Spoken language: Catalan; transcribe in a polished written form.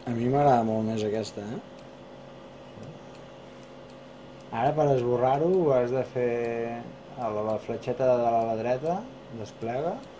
A mi m'agrada molt més aquesta, eh? Ara per esborrar-ho has de fer la fletxeta de dalt a la dreta, desplega,